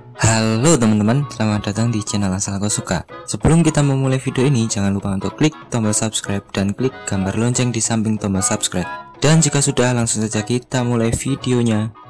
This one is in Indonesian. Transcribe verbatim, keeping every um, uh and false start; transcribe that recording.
Halo teman-teman, selamat datang di channel Asal Suka. Sebelum kita memulai video ini, jangan lupa untuk klik tombol subscribe dan klik gambar lonceng di samping tombol subscribe. Dan jika sudah, langsung saja kita mulai videonya.